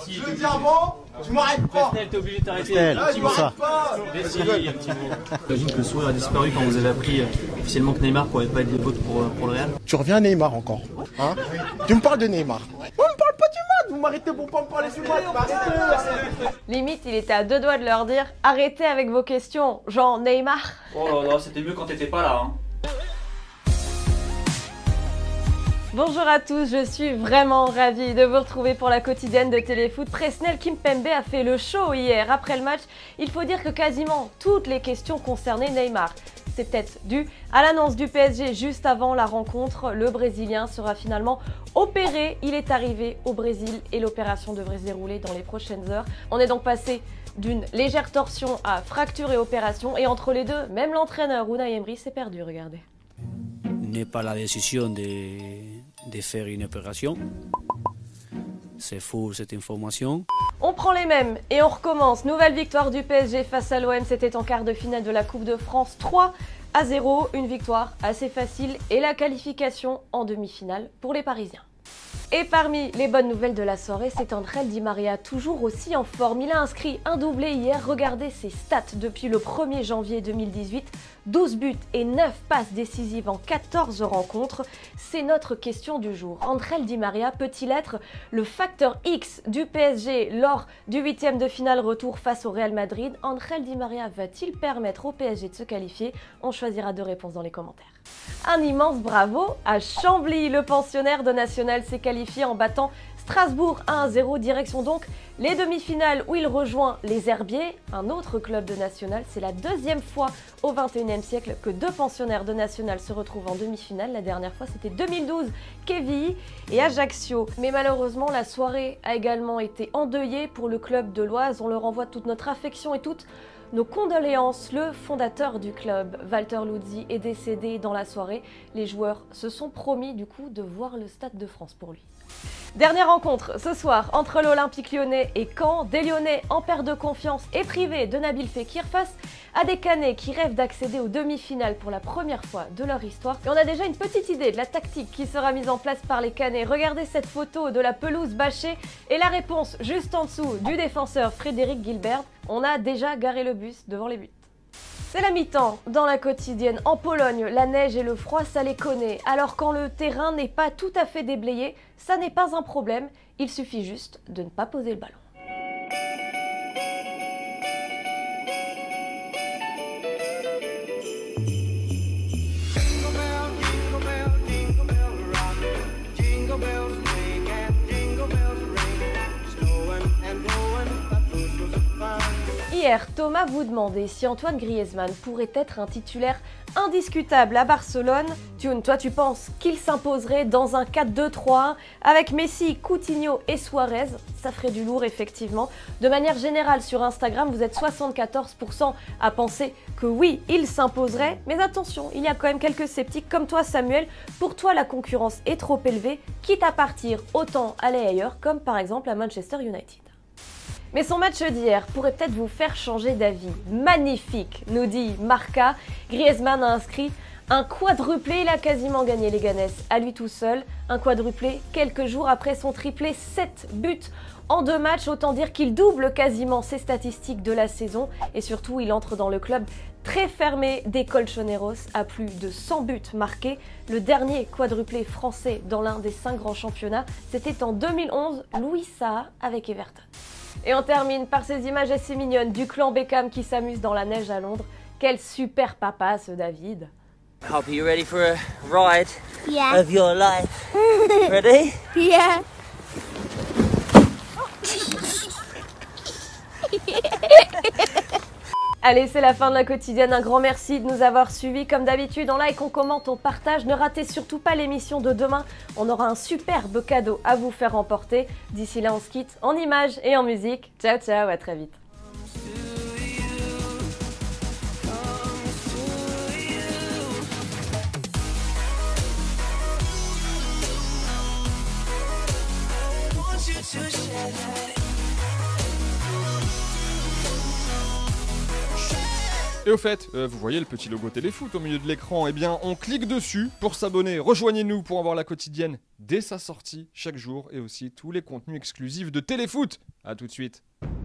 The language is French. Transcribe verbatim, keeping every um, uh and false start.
si, je le dis avant, tu m'arrêtes pas. Presnel, t'es obligé de t'arrêter. Là, tu m'arrêtes pas. J'imagine que le sourire a disparu quand vous avez appris officiellement que Neymar pourrait pas être des vôtres pour, pour le Real. Tu reviens à Neymar encore. Hein, tu me parles de Neymar. On me parle pas du match. Vous m'arrêtez pour pas me parler du match. Limite, il était à deux doigts de leur dire arrêtez avec vos questions, genre Neymar. Oh là là, c'était mieux quand t'étais pas là. Hein. Bonjour à tous, je suis vraiment ravie de vous retrouver pour la quotidienne de Téléfoot. Presnel Kimpembe a fait le show hier. Après le match, il faut dire que quasiment toutes les questions concernaient Neymar. C'est peut-être dû à l'annonce du P S G juste avant la rencontre. Le Brésilien sera finalement opéré. Il est arrivé au Brésil et l'opération devrait se dérouler dans les prochaines heures. On est donc passé d'une légère torsion à fracture et opération. Et entre les deux, même l'entraîneur Unai Emery s'est perdu, regardez. N'est pas la décision de, de faire une opération. C'est faux cette information. On prend les mêmes et on recommence. Nouvelle victoire du P S G face à l'O M. C'était en quart de finale de la Coupe de France. trois à zéro. Une victoire assez facile et la qualification en demi-finale pour les Parisiens. Et parmi les bonnes nouvelles de la soirée, c'est Angel Di Maria, toujours aussi en forme. Il a inscrit un doublé hier. Regardez ses stats depuis le premier janvier deux mille dix-huit. douze buts et neuf passes décisives en quatorze rencontres. C'est notre question du jour. Angel Di Maria peut-il être le facteur X du P S G lors du huitième de finale retour face au Real Madrid? Angel Di Maria va-t-il permettre au P S G de se qualifier? On choisira deux réponses dans les commentaires. Un immense bravo à Chambly. Le pensionnaire de National s'est qualifié en battant Strasbourg un à zéro, direction donc les demi-finales où il rejoint les Herbiers, un autre club de National. C'est la deuxième fois au vingt et unième siècle que deux pensionnaires de National se retrouvent en demi-finale. La dernière fois c'était deux mille douze, Quevilly et Ajaccio. Mais malheureusement la soirée a également été endeuillée pour le club de l'Oise. On leur envoie toute notre affection et toutes nos condoléances. Le fondateur du club, Walter Luzzi, est décédé dans la soirée. Les joueurs se sont promis du coup de voir le Stade de France pour lui. Dernière rencontre ce soir entre l'Olympique lyonnais et Caen. Des Lyonnais en perte de confiance et privés de Nabil Fekir face à des Canets qui rêvent d'accéder aux demi-finales pour la première fois de leur histoire. Et on a déjà une petite idée de la tactique qui sera mise en place par les Canets. Regardez cette photo de la pelouse bâchée et la réponse juste en dessous du défenseur Frédéric Gilbert. On a déjà garé le bus devant les buts. C'est la mi-temps dans la quotidienne. En Pologne, la neige et le froid, ça les connaît. Alors quand le terrain n'est pas tout à fait déblayé, ça n'est pas un problème. Il suffit juste de ne pas poser le ballon. Hier, Thomas vous demandait si Antoine Griezmann pourrait être un titulaire indiscutable à Barcelone. Thioune, toi tu penses qu'il s'imposerait dans un quatre deux trois un avec Messi, Coutinho et Suarez? Ça ferait du lourd effectivement. De manière générale sur Instagram, vous êtes soixante-quatorze pour cent à penser que oui, il s'imposerait. Mais attention, il y a quand même quelques sceptiques comme toi Samuel. Pour toi, la concurrence est trop élevée. Quitte à partir, autant aller ailleurs, comme par exemple à Manchester United. Mais son match d'hier pourrait peut-être vous faire changer d'avis. Magnifique, nous dit Marca. Griezmann a inscrit un quadruplé. Il a quasiment gagné les Ganes à lui tout seul. Un quadruplé quelques jours après son triplé, sept buts en deux matchs. Autant dire qu'il double quasiment ses statistiques de la saison. Et surtout, il entre dans le club très fermé des Colchoneros à plus de cent buts marqués. Le dernier quadruplé français dans l'un des cinq grands championnats, c'était en deux mille onze, Louis Saha avec Everton. Et on termine par ces images assez mignonnes du clan Beckham qui s'amuse dans la neige à Londres. Quel super papa ce David. Hope you're ready for a ride Yeah. of your life. Ready? Yeah. Allez, c'est la fin de la quotidienne. Un grand merci de nous avoir suivis. Comme d'habitude, en like, on commente, on partage. Ne ratez surtout pas l'émission de demain. On aura un superbe cadeau à vous faire emporter. D'ici là, on se quitte en images et en musique. Ciao, ciao, à très vite. Et au fait, euh, vous voyez le petit logo Téléfoot au milieu de l'écran, eh bien on clique dessus pour s'abonner. Rejoignez-nous pour avoir la quotidienne dès sa sortie chaque jour et aussi tous les contenus exclusifs de Téléfoot. A tout de suite.